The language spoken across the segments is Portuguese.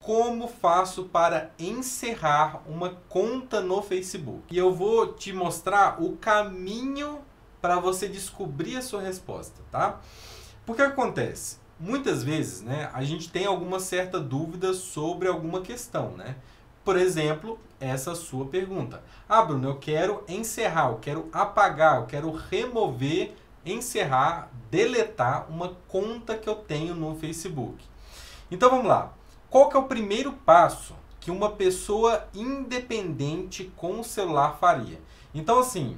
como faço para encerrar uma conta no Facebook. E eu vou te mostrar o caminho para você descobrir a sua resposta, tá? Porque acontece? Muitas vezes, né, a gente tem alguma certa dúvida sobre alguma questão, né? Por exemplo, essa sua pergunta. Ah, Bruno, eu quero encerrar, eu quero apagar, eu quero remover, encerrar, deletar uma conta que eu tenho no Facebook. Então vamos lá. Qual que é o primeiro passo que uma pessoa independente com o celular faria? Então assim,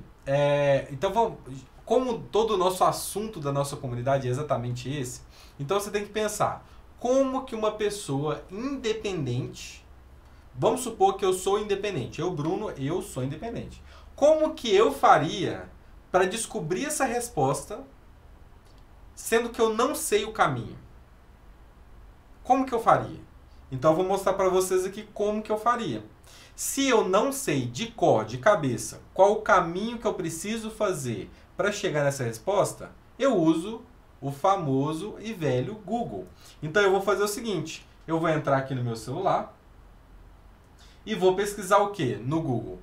como todo o nosso assunto da nossa comunidade é exatamente esse, então você tem que pensar, como que uma pessoa independente, vamos supor que eu sou independente, eu, Bruno, eu sou independente. Como que eu faria para descobrir essa resposta, sendo que eu não sei o caminho? Como que eu faria? Então eu vou mostrar para vocês aqui como que eu faria. Se eu não sei de cor, de cabeça, qual o caminho que eu preciso fazer para chegar nessa resposta, eu uso o famoso e velho Google. Então eu vou fazer o seguinte, eu vou entrar aqui no meu celular e vou pesquisar o que no Google?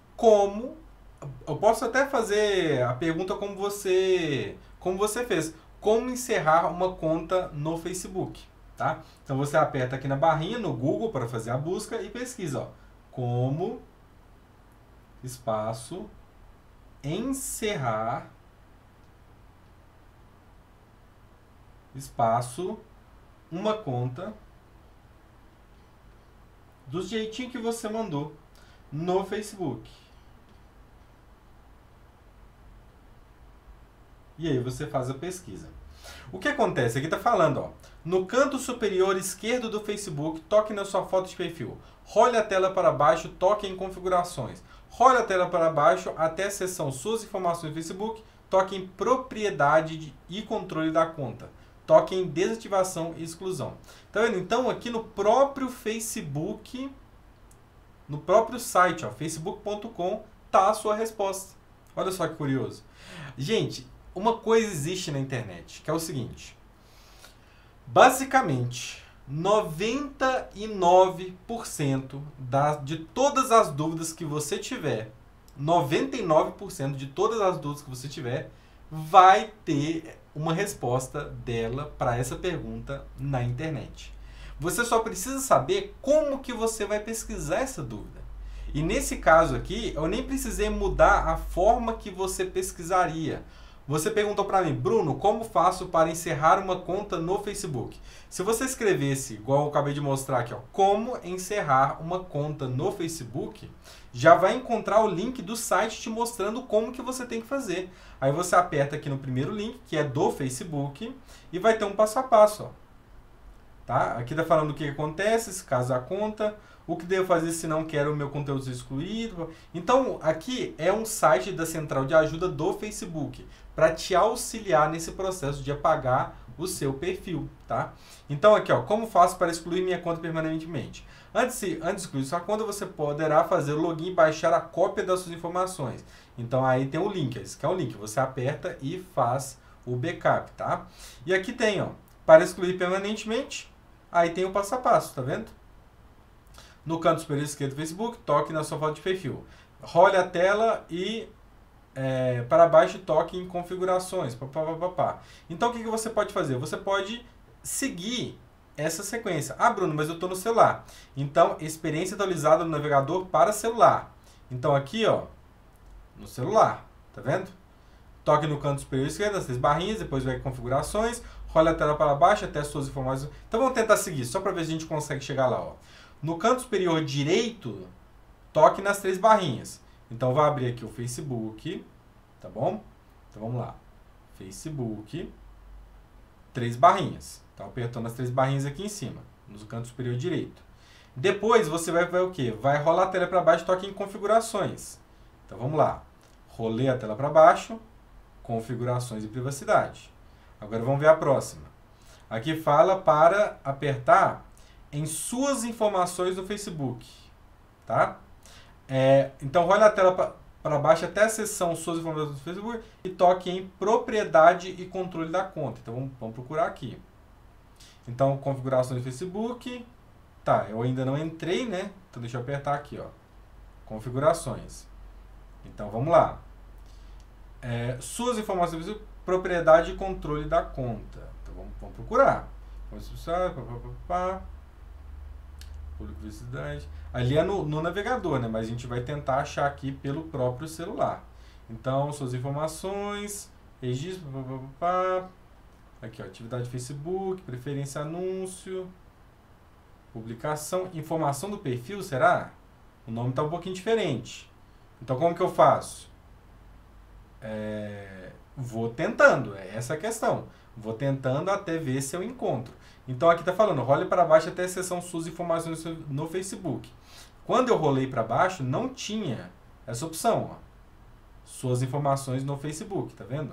Eu posso até fazer a pergunta como você fez. Como encerrar uma conta no Facebook? Tá? Então você aperta aqui na barrinha no Google para fazer a busca e pesquisa. Ó, como espaço encerrar espaço uma conta do jeitinho que você mandou no Facebook. E aí você faz a pesquisa. O que acontece? Aqui está falando, ó, no canto superior esquerdo do Facebook, toque na sua foto de perfil. Role a tela para baixo, toque em configurações. Role a tela para baixo até a seção suas informações do Facebook, toque em propriedade e controle da conta. Toque em desativação e exclusão. Tá vendo? Então aqui no próprio Facebook, no próprio site, ó, facebook.com, tá a sua resposta. Olha só que curioso. Gente, uma coisa existe na internet, que é o seguinte. Basicamente, 99% de todas as dúvidas que você tiver, 99% de todas as dúvidas que você tiver, vai ter uma resposta dela para essa pergunta na internet. Você só precisa saber como que você vai pesquisar essa dúvida. E nesse caso aqui, eu nem precisei mudar a forma que você pesquisaria. Você perguntou para mim, Bruno, como faço para encerrar uma conta no Facebook? Se você escrevesse, igual eu acabei de mostrar aqui, ó, como encerrar uma conta no Facebook, já vai encontrar o link do site te mostrando como que você tem que fazer. Aí você aperta aqui no primeiro link, que é do Facebook, e vai ter um passo a passo. Ó. Tá? Aqui está falando o que acontece, se caso a conta, o que devo fazer se não quero o meu conteúdo ser excluído. Então, aqui é um site da central de ajuda do Facebook, para te auxiliar nesse processo de apagar o seu perfil, tá? Então, aqui, ó, como faço para excluir minha conta permanentemente? Antes de excluir sua conta, você poderá fazer o login e baixar a cópia das suas informações. Então, aí tem o link, esse que é o link, você aperta e faz o backup, tá? E aqui tem, ó, para excluir permanentemente, aí tem o passo a passo, tá vendo? No canto superior esquerdo do Facebook, toque na sua foto de perfil. Role a tela e para baixo toque em configurações. Então o que você pode fazer? Você pode seguir essa sequência. Ah, Bruno, mas eu estou no celular. Então, experiência atualizada no navegador para celular. Então aqui, ó, no celular, tá vendo? Toque no canto superior esquerdo, as 3 barrinhas, depois vai em configurações, role a tela para baixo até as suas informações. Então vamos tentar seguir, só para ver se a gente consegue chegar lá, ó. No canto superior direito, toque nas 3 barrinhas. Então, vou abrir aqui o Facebook, tá bom? Então, vamos lá. Facebook, 3 barrinhas. Então, apertando as 3 barrinhas aqui em cima, no canto superior direito. Depois, você vai o quê? Vai rolar a tela para baixo, toque em configurações. Então, vamos lá. Rolei a tela para baixo, configurações e privacidade. Agora, vamos ver a próxima. Aqui fala para apertar em suas informações do Facebook, tá? Então, role a tela para baixo até a seção suas informações do Facebook e toque em propriedade e controle da conta. Então, vamos procurar aqui. Então, configurações do Facebook, Tá, eu ainda não entrei, né? Então deixa eu apertar aqui, ó. Configurações. Então vamos lá. Suas informações, propriedade e controle da conta. Então vamos procurar. Publicidade. Ali é no navegador, né? Mas a gente vai tentar achar aqui pelo próprio celular. Então, suas informações, registro, aqui ó, atividade Facebook, preferência anúncio, publicação, informação do perfil, será? O nome está um pouquinho diferente. Então, como que eu faço? Vou tentando, é essa a questão. Vou tentando até ver se eu encontro. Então, aqui está falando, role para baixo até a seção suas informações no Facebook. Quando eu rolei para baixo, não tinha essa opção, ó. Suas informações no Facebook, tá vendo?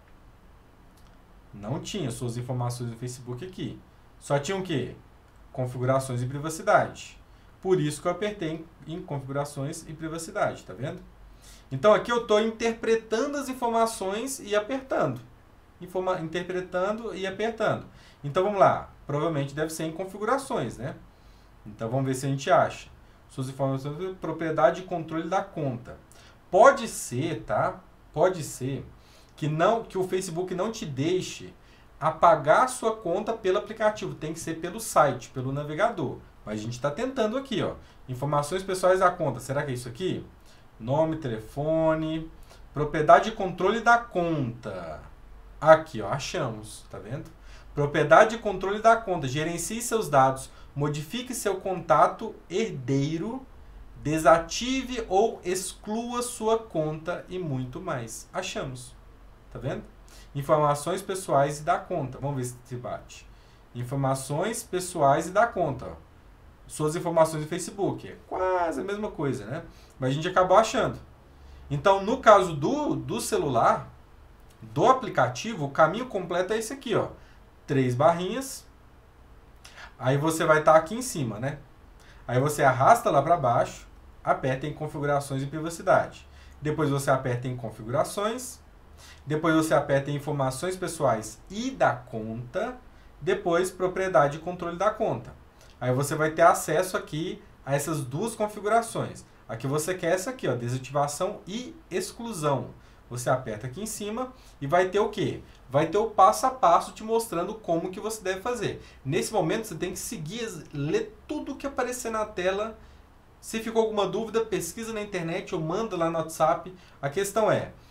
Não tinha suas informações no Facebook aqui. Só tinha o quê? Configurações e privacidade. Por isso que eu apertei em configurações e privacidade, tá vendo? Então aqui eu estou interpretando as informações e apertando. Interpretando e apertando. Então vamos lá. Provavelmente deve ser em configurações, né? Então vamos ver se a gente acha. Suas informações, propriedade e controle da conta. Pode ser, tá? Pode ser que o Facebook não te deixe apagar a sua conta pelo aplicativo. Tem que ser pelo site, pelo navegador. Mas a gente está tentando aqui, ó. Informações pessoais da conta. Será que é isso aqui? Nome, telefone, propriedade e controle da conta. Aqui, ó, achamos, tá vendo? Propriedade e controle da conta. Gerencie seus dados. Modifique seu contato herdeiro. Desative ou exclua sua conta e muito mais. Achamos. Tá vendo? Informações pessoais e da conta. Vamos ver se bate. Informações pessoais e da conta. Ó. Suas informações do Facebook. É quase a mesma coisa, né? Mas a gente acabou achando. Então, no caso do celular, do aplicativo, o caminho completo é esse aqui, ó. 3 barrinhas. Aí você vai estar aqui em cima, né? Aí você arrasta lá para baixo, aperta em configurações e privacidade. Depois você aperta em configurações. Depois você aperta em informações pessoais e da conta. Depois propriedade e controle da conta. Aí você vai ter acesso aqui a essas duas configurações. A que você quer é essa aqui, ó, desativação e exclusão. Você aperta aqui em cima e vai ter o quê? Vai ter o passo a passo te mostrando como que você deve fazer. Nesse momento você tem que seguir, ler tudo que aparecer na tela. Se ficou alguma dúvida, pesquisa na internet ou manda lá no WhatsApp. A questão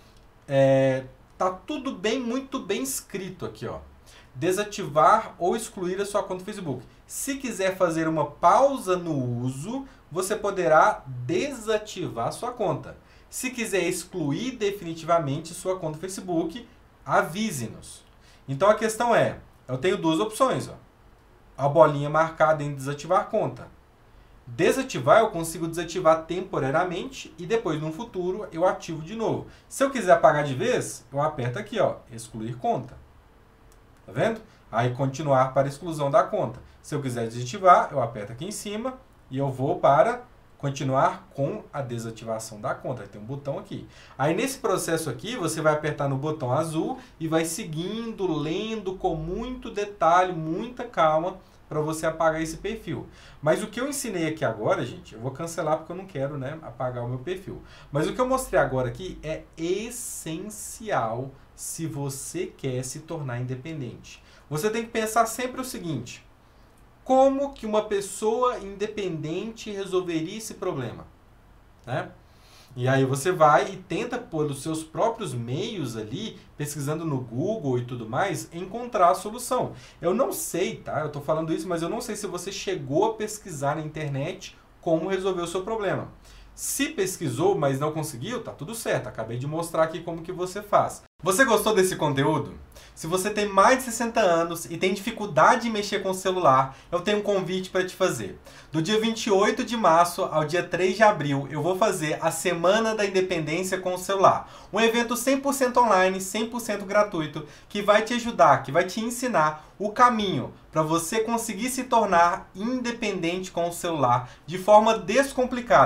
tá tudo bem, muito bem escrito aqui, ó. Desativar ou excluir a sua conta do Facebook. Se quiser fazer uma pausa no uso, você poderá desativar a sua conta. Se quiser excluir definitivamente sua conta do Facebook, avise-nos. Então a questão eu tenho duas opções, ó. A bolinha marcada em desativar conta. Desativar, eu consigo desativar temporariamente e depois, no futuro, eu ativo de novo. Se eu quiser apagar de vez, eu aperto aqui, ó, excluir conta. Tá vendo? Aí, continuar para exclusão da conta. Se eu quiser desativar, eu aperto aqui em cima e eu vou para continuar com a desativação da conta. Tem um botão aqui. Aí, nesse processo aqui, você vai apertar no botão azul e vai seguindo, lendo com muito detalhe, muita calma, para você apagar esse perfil. Mas o que eu ensinei aqui agora, gente, eu vou cancelar porque eu não quero, né, apagar o meu perfil. Mas o que eu mostrei agora aqui é essencial se você quer se tornar independente. Você tem que pensar sempre o seguinte: como que uma pessoa independente resolveria esse problema? Né? E aí você vai e tenta, por os seus próprios meios ali, pesquisando no Google e tudo mais, encontrar a solução. Eu não sei, tá? Eu tô falando isso, mas eu não sei se você chegou a pesquisar na internet como resolver o seu problema. Se pesquisou, mas não conseguiu, tá tudo certo. Acabei de mostrar aqui como que você faz. Você gostou desse conteúdo? Se você tem mais de 60 anos e tem dificuldade em mexer com o celular, eu tenho um convite para te fazer. Do dia 28 de março ao dia 3 de abril, eu vou fazer a Semana da Independência com o celular. Um evento 100% online, 100% gratuito, que vai te ajudar, que vai te ensinar o caminho para você conseguir se tornar independente com o celular de forma descomplicada.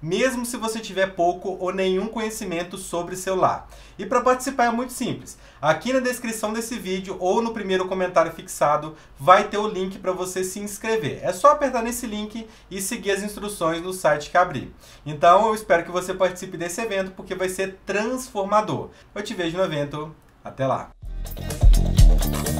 mesmo se você tiver pouco ou nenhum conhecimento sobre celular. E para participar é muito simples. Aqui na descrição desse vídeo ou no primeiro comentário fixado vai ter o link para você se inscrever. É só apertar nesse link e seguir as instruções no site que abrir. Então eu espero que você participe desse evento porque vai ser transformador. Eu te vejo no evento. Até lá!